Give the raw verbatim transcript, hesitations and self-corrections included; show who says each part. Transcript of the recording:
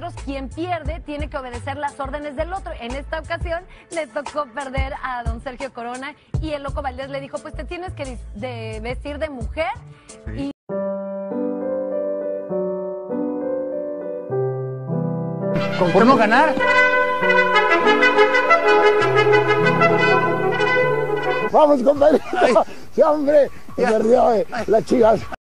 Speaker 1: otros, quien pierde tiene que obedecer las órdenes del otro. En esta ocasión le tocó perder a don Sergio Corona y el Loco Valdés le dijo, pues te tienes que de vestir de mujer. Sí. Y
Speaker 2: ¿por no ganar?
Speaker 3: Vamos, compadre. Sí, hombre. Se perdió, eh, las chicas.